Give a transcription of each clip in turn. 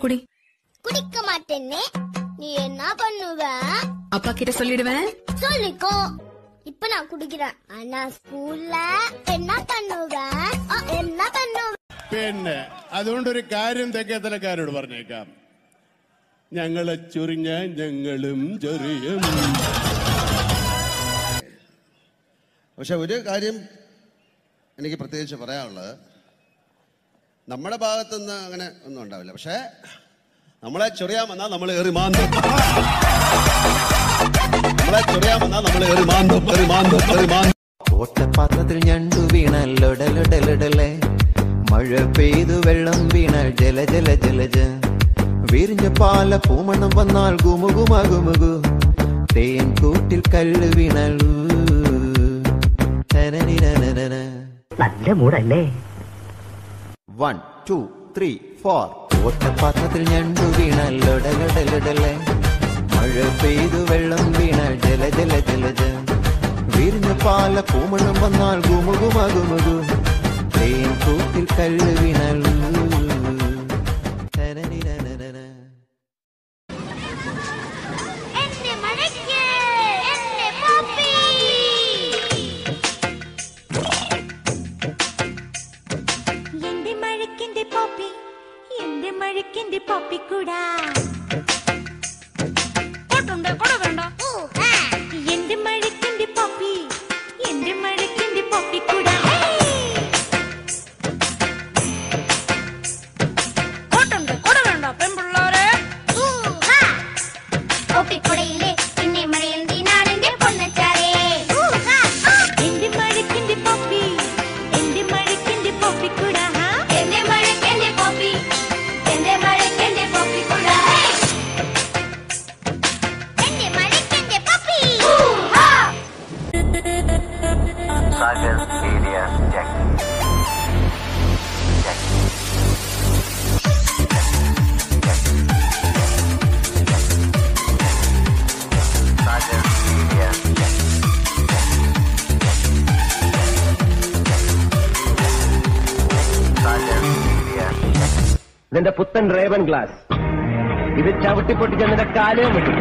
குடி. குடிக்க மாட்டேன்னே. நீ என்ன பண்ணுவ? அப்பா கிட்ட சொல்லிடுவேன். சொல்லிக்கோ. இப்ப நான் குடிக்கிறேன். ஆனா സ്കൂളിൽ என்ன பண்ணுவேன்? என்ன பண்ணுவேൻ? പിന്നെ അതുകൊണ്ടൊരു കാര്യം തെക്കേത്തലക്കാരോട് പറഞ്ഞേക്കാം. ഞങ്ങളെ ചൊറിഞ്ഞ ഞങ്ങളും ചൊറിയും. പക്ഷെ ഒരു കാര്യം എനിക്ക് പ്രത്യേകിച്ച് പറയാനുള്ളത്, നമ്മുടെ ഭാഗത്തുനിന്ന് അങ്ങനെ ഒന്നും ഉണ്ടാവില്ല. പക്ഷെ നമ്മളെ ചൊറിയാൻ വന്നാൽ നമ്മൾ ഏറി മാന്തും. നമ്മളെ ചൊറിയാൻ വന്നാൽ നമ്മൾ ഏറി മാന്തും. ഓട്ടപാത്രത്തിൽ ഞണ്ടു വീണല്ലൊടലൊടലൊടലെ, മഴ പെയ്തു വെള്ളം വീണാൽ ജല ജല ജലജ, വിരിഞ്ഞ പാല പൂമണം വന്നാൽ ഗുമുകുമകുമുകു, തേൻ കൂട്ടിൽ കല്ല് വീണൽ. നല്ല മൂടല്ലേ? 1 2 3 4. ഓട്ടപാത്രത്തിൽ ഞണ്ടു വീണല്ലൊടലൊടലൊടലെ, മഴ പെയ്തു വെള്ളം വീണാൽ ജല ജല ജലജ, വിരിഞ്ഞ പാല പൂമണം വന്നാൽ ഗുമുകുമകുമുകു, തേൻ കൂട്ടിൽ കല്ല് വീണൽ. മഴക്കിന്റെ പോപ്പിക്കൂടാ എന്റെ മഴക്കിന്റെ പോപ്പി, എന്റെ മഴക്കിന്റെ പോപ്പിക്കൂടാ. പെൺപിള്ളാരെ പോപ്പിക്കുടയിലെ പിന്നെ മഴയിൽ നീനാണെന്റെ പൊന്നച്ചാരേ. എന്റെ മഴക്കിന്റെ പോപ്പി, എന്റെ മഴക്കിന്റെ പോപ്പിക്കൂടാ. എന്റെ മഴക്കിന്റെ പോപ്പി, എന്റെ മഴക്കിന്റെ പോപ്പിക്കൂടാ. എന്റെ മഴക്കിന്റെ പോപ്പി. Sagar area check. നിന്റെ പുത്തൻ റേവൻ ഗ്ലാസ് ഇത് ചവിട്ടിപ്പൊട്ടിച്ച് നിന്റെ കാലവും വിട്ടു.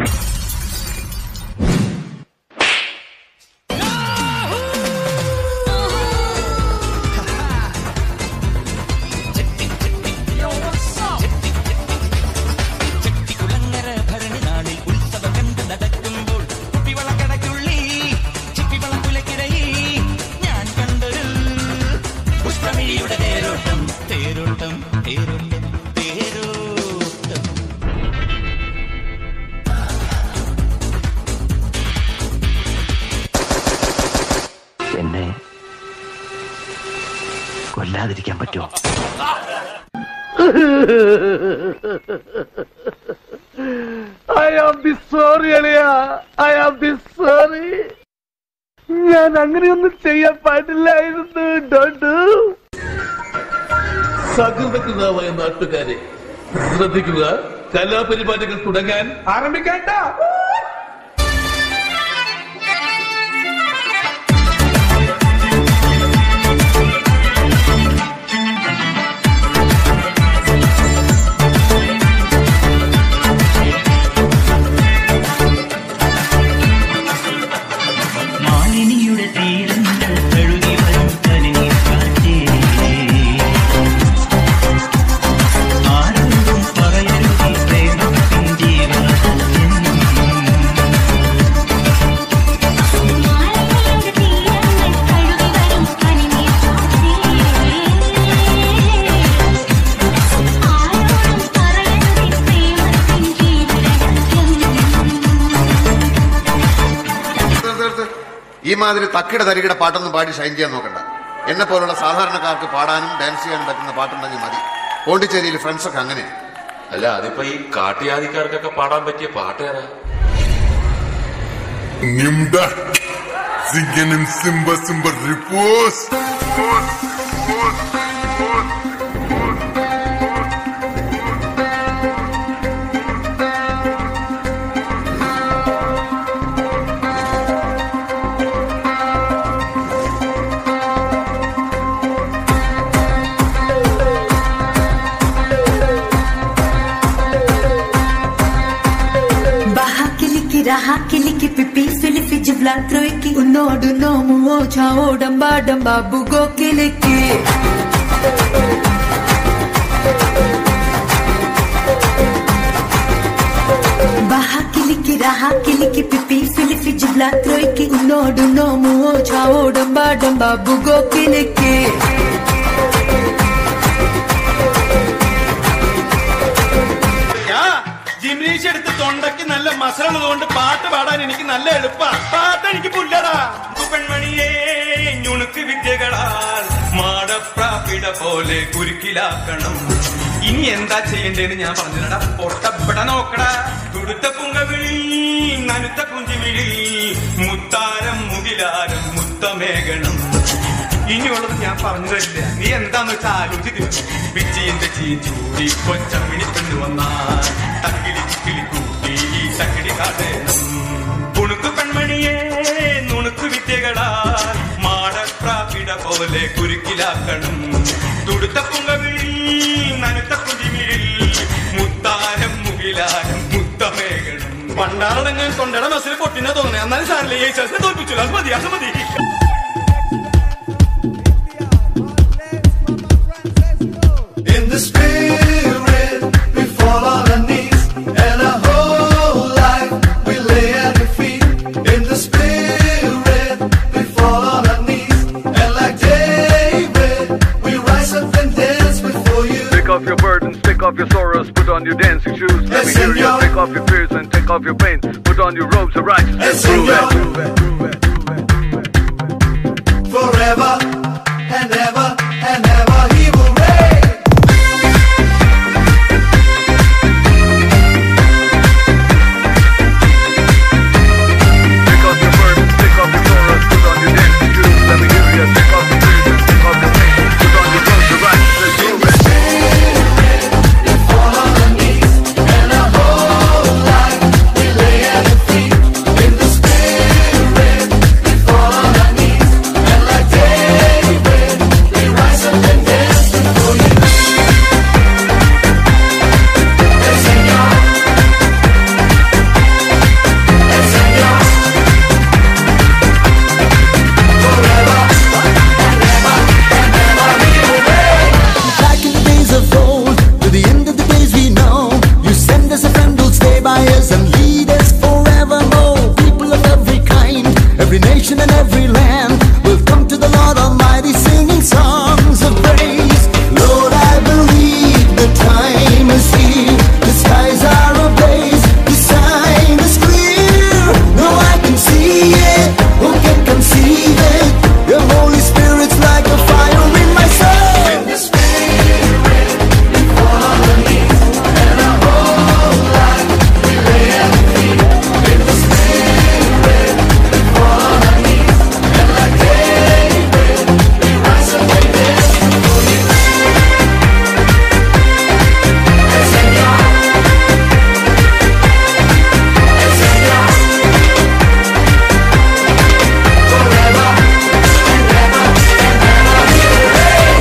എന്നെ കൊല്ലാതിരിക്കാൻ പറ്റുമോ? I am the sorry, Aliya. I am the sorry. ഞാൻ അങ്ങനെയൊന്നും ചെയ്യാൻ പാടില്ലായിരുന്നു. ഡോണ്ടു. സകൃതകൃതാവായ നാട്ടുകാരെ ശ്രദ്ധിക്കുക, കലാപരിപാടികൾ തുടങ്ങാൻ ആരംഭിക്കേണ്ട. മാലിനിയുടെ തീരങ്ങൾ കഴുകി വരും പനിനീർ കാറ്റേ, ആരോടും പറയരുത് പ്രേമത്തിൻ ജീവൻ. ഈ മാതിരി തക്കിട തരികിട പാട്ടൊന്നും പാടി ഷൈൻ ചെയ്യാൻ നോക്കണ്ട. എന്നെ പോലുള്ള സാധാരണക്കാർക്ക് പാടാനും ഡാൻസ് ചെയ്യാനും പറ്റുന്ന പാട്ടുണ്ടെങ്കിൽ മതി. പോണ്ടിച്ചേരിയിൽ ഫ്രണ്ട്സൊക്കെ അങ്ങനെ. അല്ല, അതിപ്പോ ഈ കാട്ടുജാതിക്കാർക്കൊക്കെ പാടാൻ പറ്റിയ പാട്ടേതാ? raha kiliki pipi filifi jibla troiki unodu no muo chao damba damba bugo kiliki baha kiliki raha kiliki pipi filifi jibla troiki unodu no muo chao damba damba bugo kiliki ജിംനീഷ് എടുത്ത് തൊണ്ടയ്ക്ക് നല്ല മസാലുള്ളതുകൊണ്ട് പാട്ട് പാടാൻ എനിക്ക് നല്ല എളുപ്പാ. പാട്ട് എനിക്ക് പുല്ലടാ. പെൺമണിയേ ഞുണുക്ക് വിദ്യകളാൽ മാടപ്രാപിട പോലെ കുരുക്കിലാക്കണം. ഇനി എന്താ ചെയ്യണ്ടേന്ന് ഞാൻ പറഞ്ഞില്ലടാ. പൊട്ടപ്പെട നോക്കടാ. തുടുത്ത പുങ്കവിളി നനുത്ത കുഞ്ചിവിളി മുത്താരം മുകിലാരം മുത്തമേകണം. ഇനിയുള്ളത് ഞാൻ പറഞ്ഞു തരില്ല. നീ എന്താന്ന് വെച്ചാൽ ആലോചിച്ചു. പിച്ചിന്റെ ചീച്ചൂടി കൊച്ചമ്മിണി പെണ്ണു വന്നാൽ തക്കിളി ചിക്കിളി കൂട്ടി ചക്കിടി കാട്ടേണം. പുണുക്കു പെൺമണിയെ നുണുക്കു വിദ്യകളാൽ മാടപ്രാപിട പോലെ കുരുക്കിലാക്കണം. തുടുത്ത പുങ്കവിളി നനുത്ത കുഞ്ചിമിഴിൽ മുത്താരം മുകിലാരം മുത്തമേകണം. പണ്ടാറടങ്ങ് തൊണ്ടയുടെ മസിൽ പൊട്ടിനെ തോന്നണേ. എന്നാലും സാറിലെ യേശുവിനെ തോൽപ്പിച്ചു. അത് മതി, അത് മതി. In the spirit, we fall on our knees, and our whole life we lay at your feet. In the spirit, we fall on our knees, and like David, we rise up and dance before you. Take off your burdens, take off your sorrows, put on your dancing shoes. Let me hear you. Take off your fears and take off your pain. Put on your robes of righteousness. Prove it. Forever and ever and ever, He will reign. Take off your burdens, take off your sorrows, put on your dancing shoes. Let me hear you. Take off your fears and take off your pain. Put on your robes of righteousness. Prove it. We fall on our knees, and our whole life we lay at your feet. In the spirit, we fall on our knees, and like David, we rise up and dance before you. El Señor, El Señor, forever and ever and ever, He will reign. Back in the days of old, to the end of the days we know, you send us a friend who'll stay by us and lead us forevermore. People of every kind, every nation and every land will come to the Lord Almighty singing songs of praise. Lord, I believe the time is here, the skies are ablaze, the sign is clear. No, I can see it, who can conceive it? Your Holy Spirit's like a fire in my soul. In the spirit, we fall on our knees, and our whole life we lay at your feet. In the spirit, we fall on our knees, and like David, we rise up and dance before you. El Señor, El Señor, forever and ever and ever, He will reign.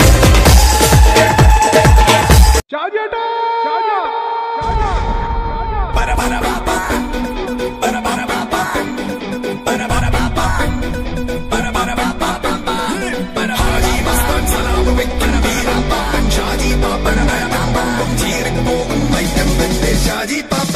Shaji Papa